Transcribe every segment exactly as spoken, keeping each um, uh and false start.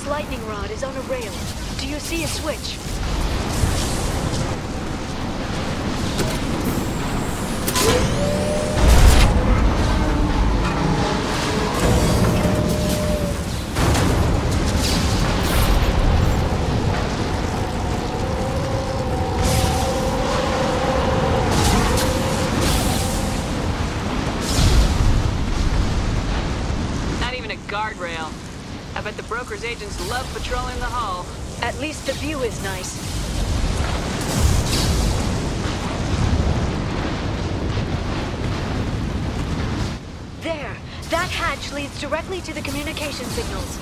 lightning rod is on a rail. Do you see a switch? Guardrail. I bet the broker's agents love patrolling the hull. At least the view is nice. There! That hatch leads directly to the communication signals.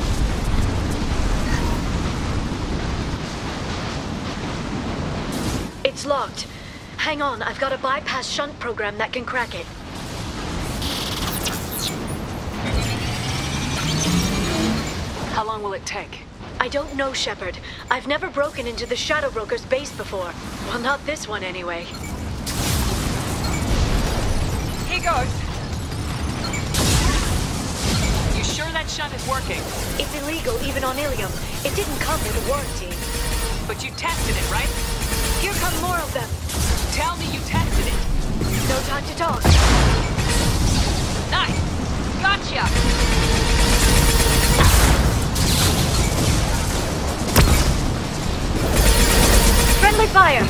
It's locked. Hang on, I've got a bypass shunt program that can crack it. How long will it take? I don't know, Shepard. I've never broken into the Shadow Broker's base before. Well, not this one anyway. Here goes. You sure that shunt is working? It's illegal even on Ilium. It didn't come with a warranty. But you tested it, right? Here come more of them. Tell me you tested it. No time to talk. Nice. Gotcha. Friendly fire!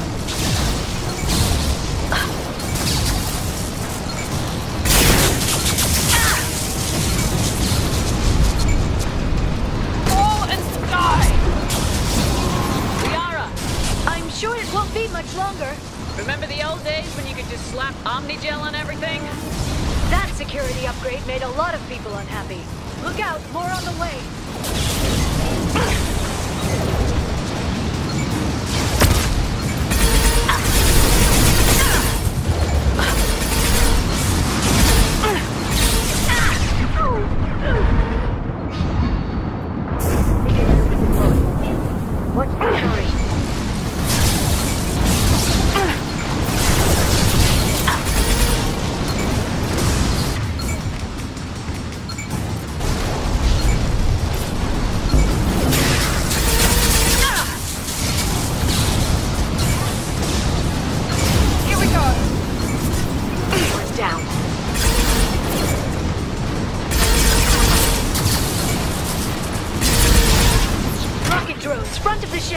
Fall and die! Liara! I'm sure it won't be much longer. Remember the old days when you could just slap Omnigel on everything? That security upgrade made a lot of people unhappy. Look out, more on the way. Drones, front of the ship!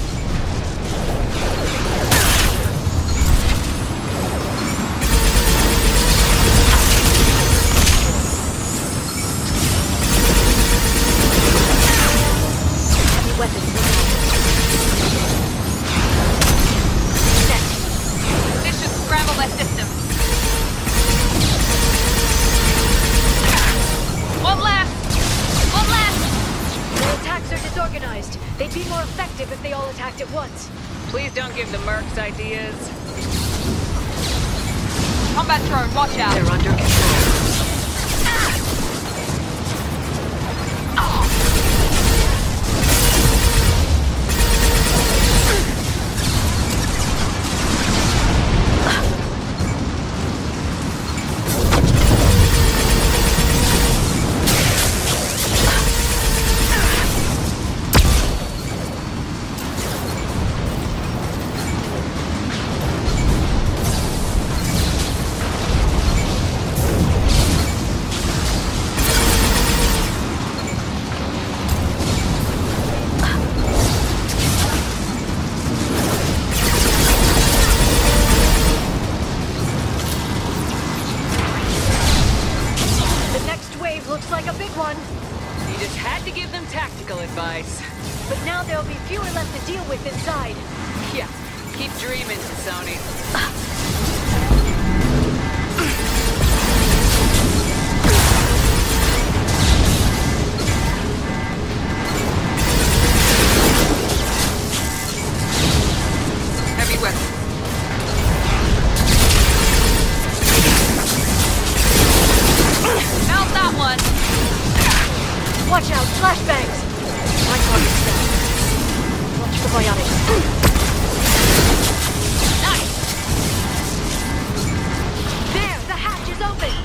Heavy weapons. Set. This should scramble that system. One left! One left! Their attacks are disorganized. They'd be more effective if they all attacked at once. Please don't give the mercs ideas. Combat drone, watch out. They're under control. Looks like a big one. You just had to give them tactical advice. But now there'll be fewer left to deal with inside. Yeah, keep dreaming, Sony. Heavy weapon. Found that one. Watch out, flashbangs! My target's down. Watch for bionics. Nice! There, the hatch is open!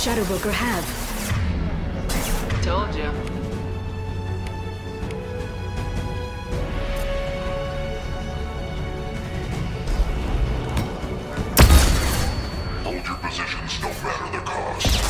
Shadow Broker have? Told you. Hold your positions, no matter the cost.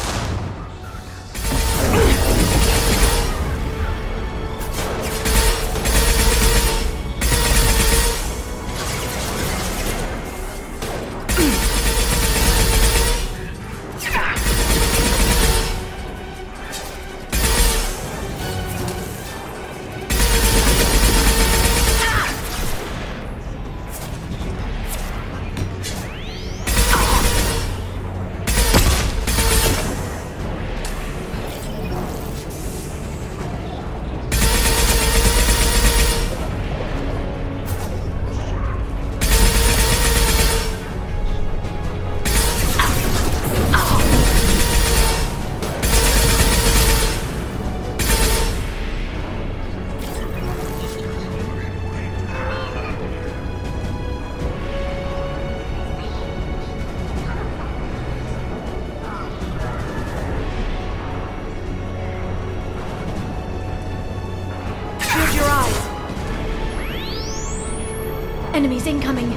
Enemies incoming!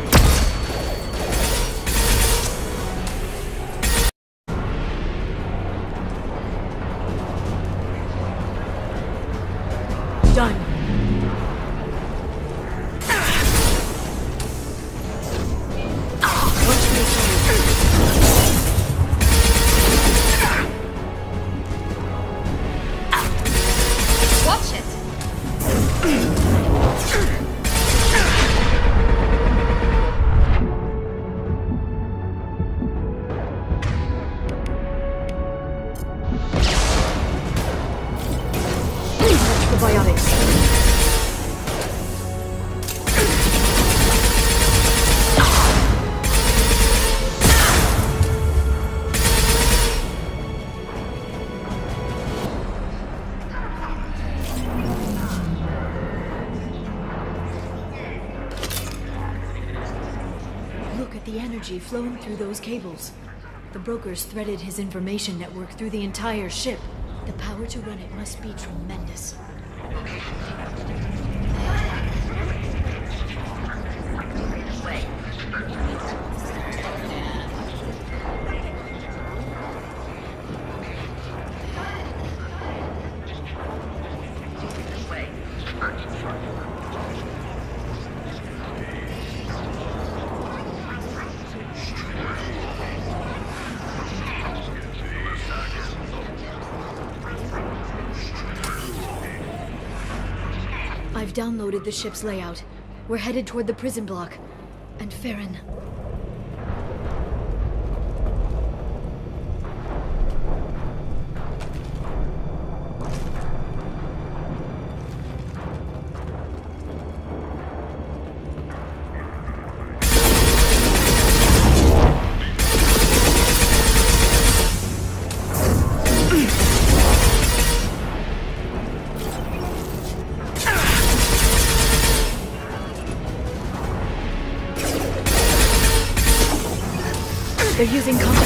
Done. Watch it! Look at the energy flowing through those cables. The brokers threaded his information network through the entire ship. The power to run it must be tremendous. I've downloaded the ship's layout. We're headed toward the prison block. And Farron. They're using combat.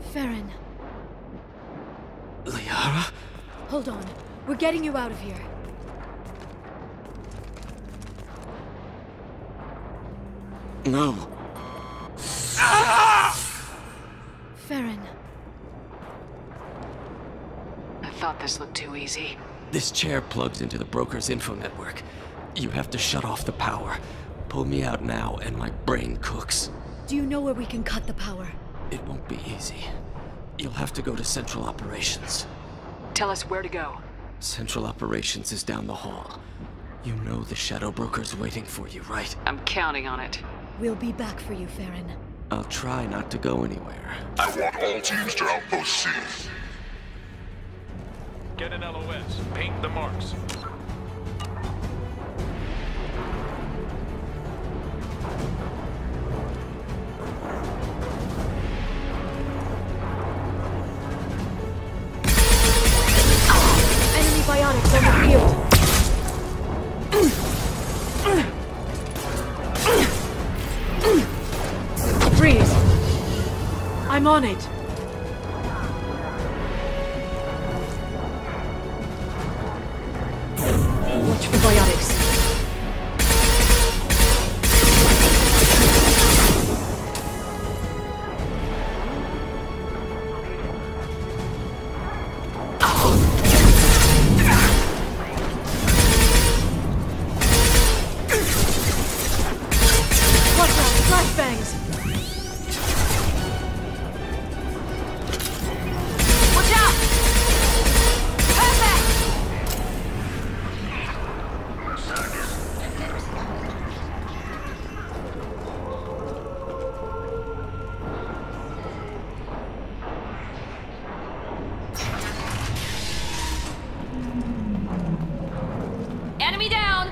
Farron, Liara? hold on. We're getting you out of here. No. Farron. I thought this looked too easy. This chair plugs into the broker's info network. You have to shut off the power. Pull me out now, and my brain cooks. Do you know where we can cut the power? It won't be easy. You'll have to go to Central Operations. Tell us where to go. Central Operations is down the hall. You know the Shadow Broker's waiting for you, right? I'm counting on it. We'll be back for you, Farron. I'll try not to go anywhere. I want all teams to Outpost C. Get an L O S. Paint the marks. Enemy biotics on the field. Freeze. I'm on it. Watch for biotics. Watch out! Flashbangs! Watch out! Perfect! Enemy down!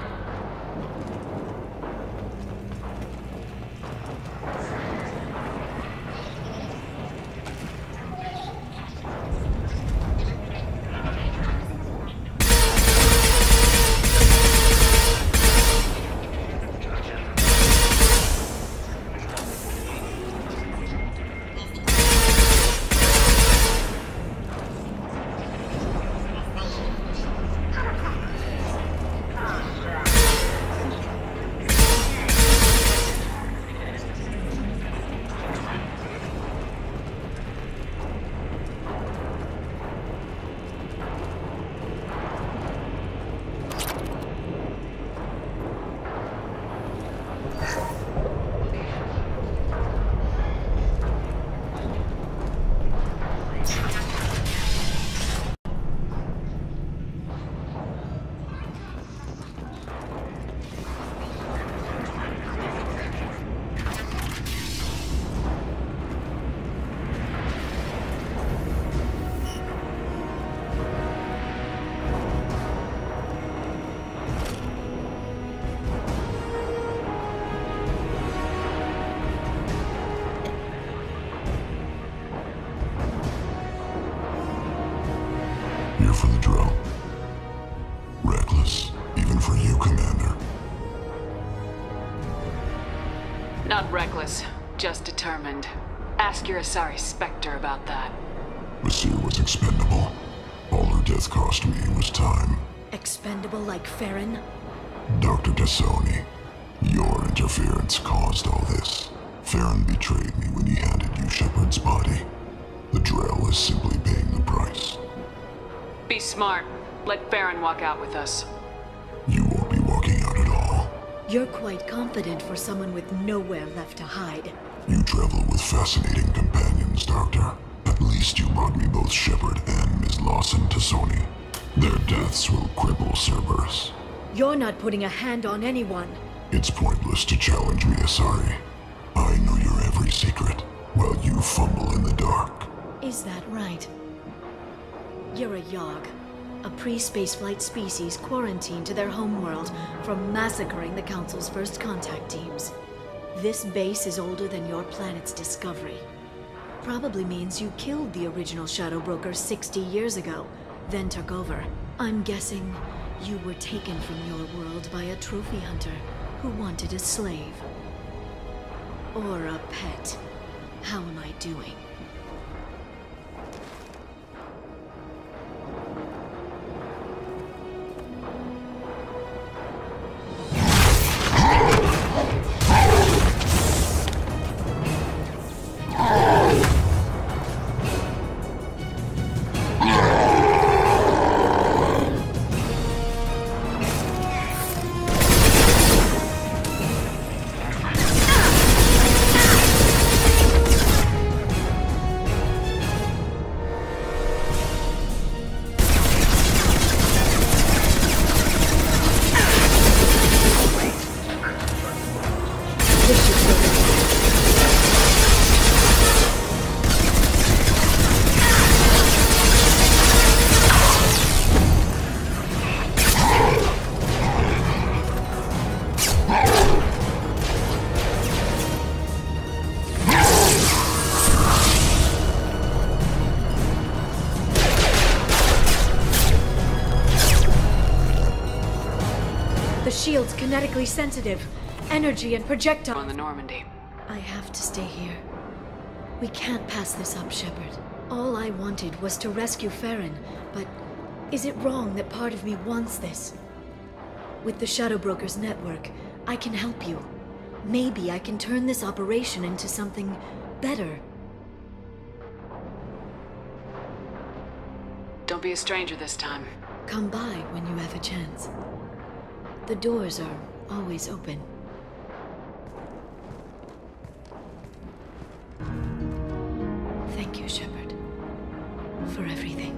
Here for the drill. Reckless, even for you, Commander. Not reckless, just determined. Ask your Asari Spectre about that. Monsieur was expendable. All her death cost me was time. Expendable like Farron? Doctor Tassoni, your interference caused all this. Farron betrayed me when he handed you Shepard's body. The Drell is simply paying the price. Be smart. Let Farron walk out with us. You won't be walking out at all. You're quite confident for someone with nowhere left to hide. You travel with fascinating companions, Doctor. At least you brought me both Shepard and Miz Lawson Tassoni. Their deaths will cripple Cerberus. You're not putting a hand on anyone. It's pointless to challenge me, Asari. I know your every secret, while you fumble in the dark. Is that right? You're a Yogg, a pre-spaceflight species quarantined to their homeworld from massacring the Council's first contact teams. This base is older than your planet's discovery. Probably means you killed the original Shadow Broker sixty years ago, then took over. I'm guessing you were taken from your world by a trophy hunter who wanted a slave. Or a pet. How am I doing? shield's kinetically sensitive. Energy and projectile... On the Normandy. I have to stay here. We can't pass this up, Shepard. All I wanted was to rescue Farron, but is it wrong that part of me wants this? With the Shadow Brokers network, I can help you. Maybe I can turn this operation into something better. Don't be a stranger this time. Come by when you have a chance. The doors are always open. Thank you, Shepard, for everything.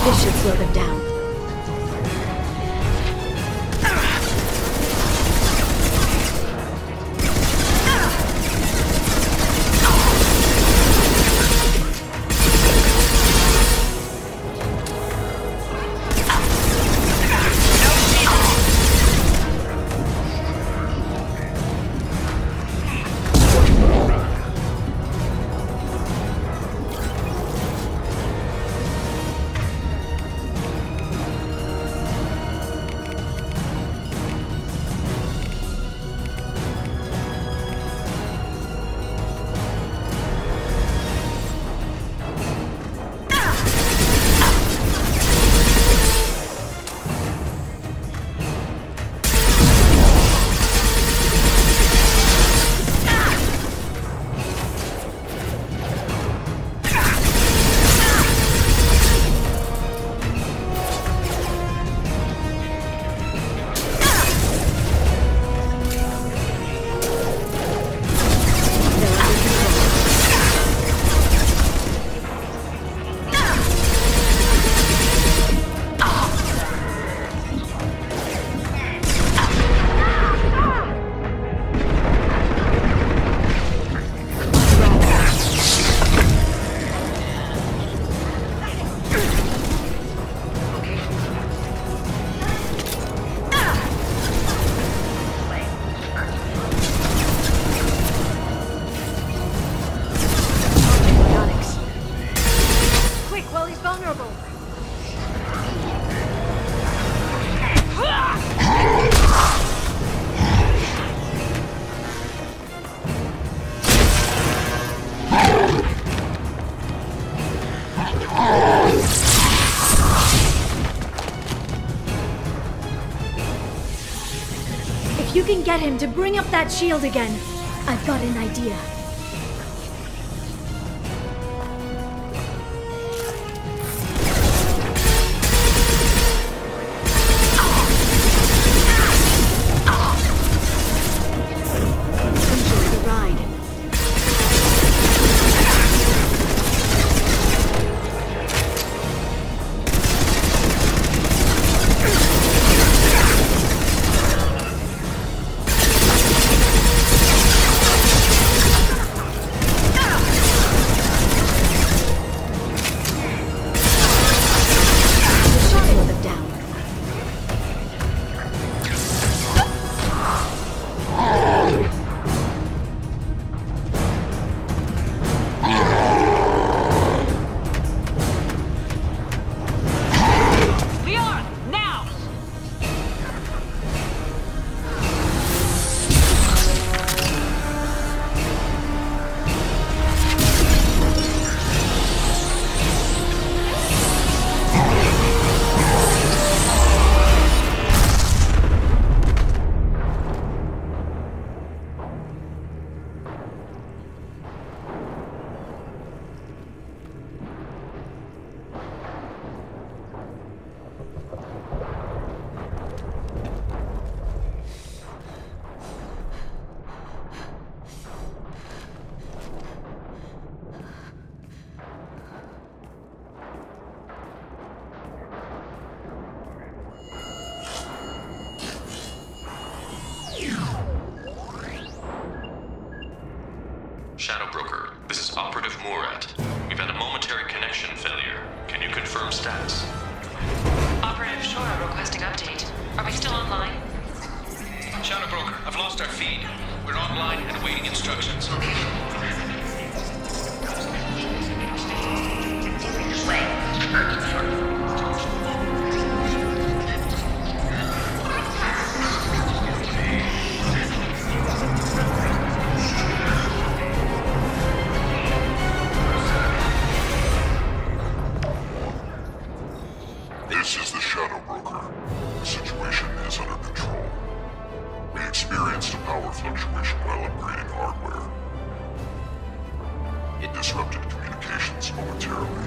This should slow them down. If you can get him to bring up that shield again, I've got an idea. Enjoy the ride. Shadow Broker, this is Operative Murat. We've had a momentary connection failure. Can you confirm status? Operative Shora requesting update. Are we still online? Shadow Broker, I've lost our feed. We're online and awaiting instructions. This is the Shadow Broker. The situation is under control. We experienced a power fluctuation while upgrading hardware. It disrupted communications momentarily.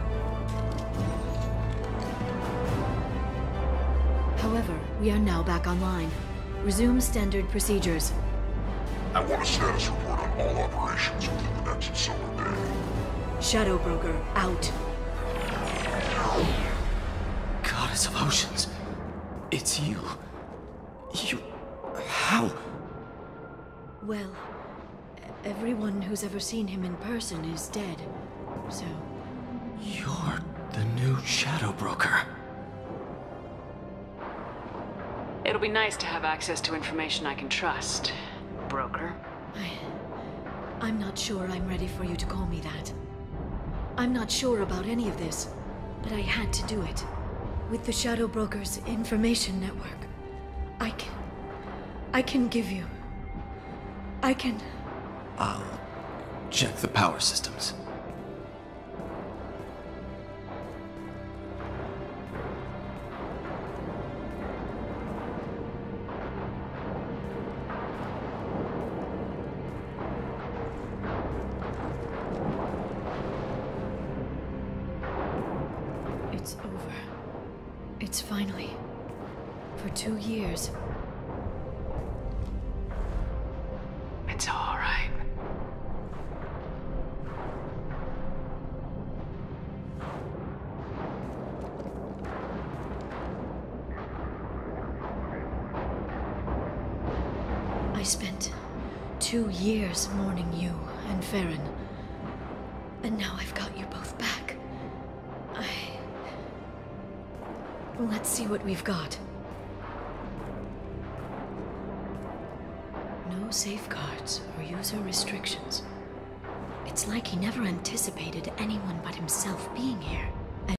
However, we are now back online. Resume standard procedures. I want a status report on all operations within the next solar day. Shadow Broker, out. Goddess of Oceans. It's you. You... How? Well, everyone who's ever seen him in person is dead, so... You're the new Shadow Broker. It'll be nice to have access to information I can trust, Broker. I... I'm not sure I'm ready for you to call me that. I'm not sure about any of this, but I had to do it. With the Shadow Broker's information network, I can... I can give you... I can... I'll check the power systems. It's over. It's finally... For two years. It's all right. I spent two years mourning you and Farron. And now I've got you both back. I... Let's see what we've got. No safeguards or user restrictions. It's like he never anticipated anyone but himself being here.